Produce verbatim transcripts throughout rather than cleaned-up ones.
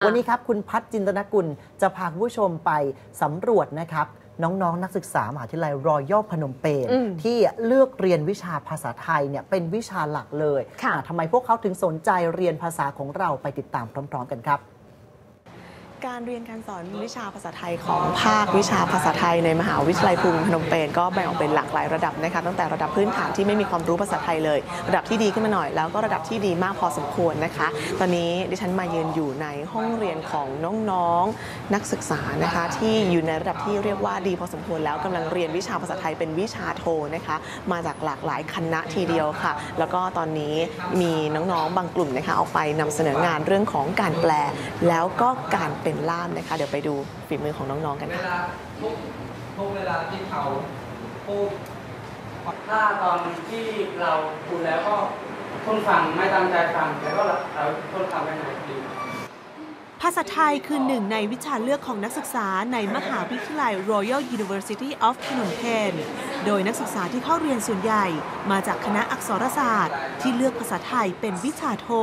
วันนี้ครับคุณพัฒน์จินตนกุลจะพาคุณผู้ชมไปสำรวจนะครับน้องๆ น, นักศึกษามหาวิทยาลัยรอยัลพนมเปญที่เลือกเรียนวิชาภาษาไทยเนี่ยเป็นวิชาหลักเลยทำไมพวกเขาถึงสนใจเรียนภาษาของเราไปติดตามพร้อมๆกันครับการเรียนการสอนวิชาภาษาไทยของภาควิชาภาษาไทยในมหาวิทยาลัยภูมิพนมเปญก็แบ่งออกเป็นหลากหลายระดับนะคะตั้งแต่ระดับพื้นฐานที่ไม่มีความรู้ภาษาไทยเลยระดับที่ดีขึ้นมาหน่อยแล้วก็ระดับที่ดีมากพอสมควรนะคะตอนนี้ดิฉันมายืนอยู่ในห้องเรียนของน้องๆนักศึกษานะคะที่อยู่ในระดับที่เรียกว่าดีพอสมควรแล้วกำลังเรียนวิชาภาษาไทยเป็นวิชาโทนะคะมาจากหลากหลายคณะทีเดียวค่ะแล้วก็ตอนนี้มีน้องๆบางกลุ่มนะคะออกไปนำเสนองานเรื่องของการแปลแล้วก็การเป็นล่ามนะคะเดี๋ยวไปดูฝีมือของน้องๆกันค่ะทุกเวลาที่เขาพูดถ้าตอนที่เราพูดแล้วก็คนฟังไม่ตั้งใจฟังแล้วก็เราคนฟังไปไหนดีภาษาไทยคือหนึ่งในวิชาเลือกของนักศึกษาในมหาวิทยาลัย Royal University of Phnom Penh โดยนักศึกษาที่เข้าเรียนส่วนใหญ่มาจากคณะอักษรศาสตร์ที่เลือกภาษาไทยเป็นวิชาโท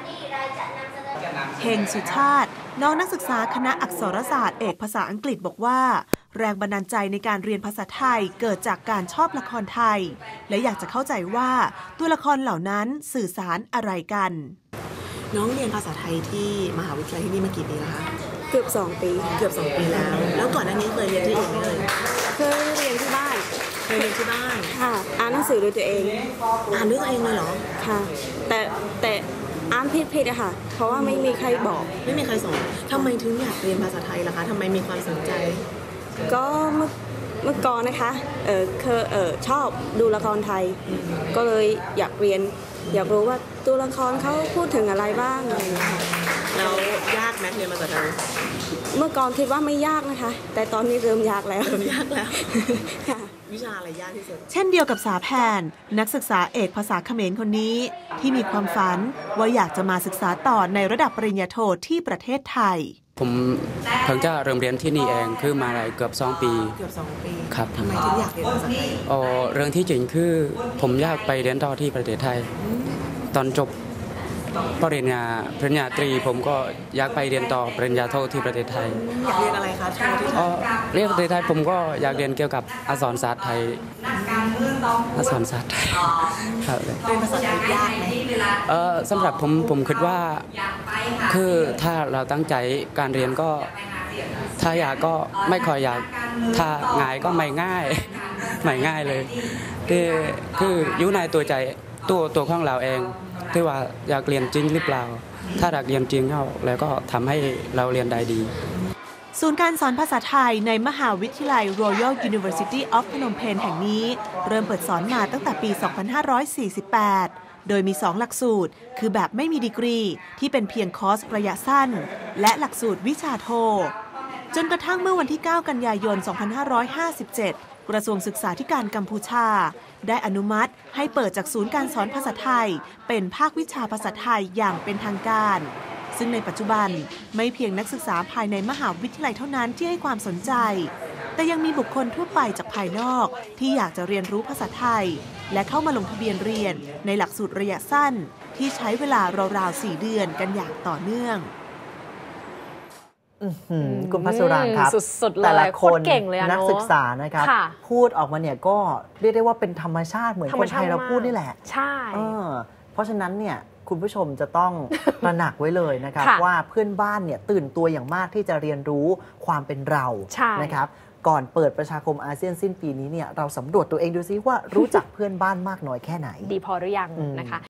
เฮงสุชาติน้องนักศึกษาคณะอักษรศาสตร์เอกภาษาอังกฤษบอกว่าแรงบันดาลใจในการเรียนภาษาไทยเกิดจากการชอบละครไทยและอยากจะเข้าใจว่าตัวละครเหล่านั้นสื่อสารอะไรกันน้องเรียนภาษาไทยที่มหาวิทยาลัยที่นี่มากี่ปีแล้วคะเกือบสองปีเกือบสองปีแล้วแล้วก่อนหน้านี้เคยเรียนที่อื่นไหมเลยเคยเรียนที่บ้านเคยเรียนที่บ้านค่ะอ่านหนังสือด้วยตัวเองอ่านด้วยตัวเองเลยเหรอค่ะแต่แต่อ่านผิดๆอะค่ะเพราะว่าไม่มีใครบอกไม่มีใครสอนทำไมถึงอยากเรียนภาษาไทยล่ะคะทำไมมีความสนใจก็เมื่อเมื่อก่อนนะคะเออเคยเออชอบดูละครไทยก็เลยอยากเรียนอยากรู้ว่าตัวละครเขาพูดถึงอะไรบ้างอะไรอย่างเงี้ยแล้วยากไหมเรียนภาษาไทยเมื่อก่อนคิดว่าไม่ยากนะคะแต่ตอนนี้เริ่มยากแล้วเริ่มยากแล้ววิชาอะไรยากที่สุดเช่นเดียวกับสาแพนนักศึกษาเอกภาษาเขมรคนนี้ที่มีความฝันว่าอยากจะมาศึกษาต่อในระดับปริญญาโทที่ประเทศไทยผมเพิ่งจะเริ่มเรียนที่นี่เองคือมาได้เกือบสองปีเกือบสองปีครับทำไมถึงอยากเรียนภาษาไทยอ๋อเรื่องที่จริงคือผมอยากไปเรียนต่อที่ประเทศไทยตอนจบปริญญาปริญญาตรีผมก็อยากไปเรียนต่อปริญญาโทที่ประเทศไทยอยากเรียนอะไรคะโทที่ไทยเรียนประเทศไทยผมก็อยากเรียนเกี่ยวกับอักษรศาสตร์ไทยอักษรศาสตร์ไทยครับเรียนภาษาไทยยากไหมเออสำหรับผมผมคิดว่าคือถ้าเราตั้งใจการเรียนก็ถ้าอยากก็ไม่ค่อยอยากถ้าง่ายก็ไม่ง่ายไม่ง่ายเลยคือคืออยู่ในตัวใจตัวตัวของเราเองที่ว่าอยากเรียนจริงหรือเปล่าถ้าอยากเรียนจริงเข้าแล้วก็ทำให้เราเรียนได้ดีศูนย์การสอนภาษาไทยในมหาวิทยาลัย Royal University of Phnom Penh แห่งนี้เริ่มเปิดสอนมาตั้งแต่ปี สองพันห้าร้อยสี่สิบแปด โดยมีสองหลักสูตรคือแบบไม่มีดีกรีที่เป็นเพียงคอร์สระยะสั้นและหลักสูตรวิชาโทจนกระทั่งเมื่อวันที่ เก้า กันยายน สองพันห้าร้อยห้าสิบเจ็ดกระทรวงศึกษาธิการกัมพูชาได้อนุมัติให้เปิดจากศูนย์การสอนภาษาไทยเป็นภาควิชาภาษาไทยอย่างเป็นทางการซึ่งในปัจจุบันไม่เพียงนักศึกษาภายในมหาวิทยาลัยเท่านั้นที่ให้ความสนใจแต่ยังมีบุคคลทั่วไปจากภายนอกที่อยากจะเรียนรู้ภาษาไทยและเข้ามาลงทะเบียนเรียนในหลักสูตรระยะสั้นที่ใช้เวลาราวๆสี่เดือนกันอย่างต่อเนื่องคุณพัชรังครับแต่ละคนนักศึกษานะครับพูดออกมาเนี่ยก็เรียกได้ว่าเป็นธรรมชาติเหมือนคนไทยเราพูดนี่แหละใช่เพราะฉะนั้นเนี่ยคุณผู้ชมจะต้องตระหนักไว้เลยนะครับว่าเพื่อนบ้านเนี่ยตื่นตัวอย่างมากที่จะเรียนรู้ความเป็นเรานะครับก่อนเปิดประชาคมอาเซียนสิ้นปีนี้เนี่ยเราสำรวจตัวเองดูซิว่ารู้จักเพื่อนบ้านมากน้อยแค่ไหนดีพอหรือยังนะคะ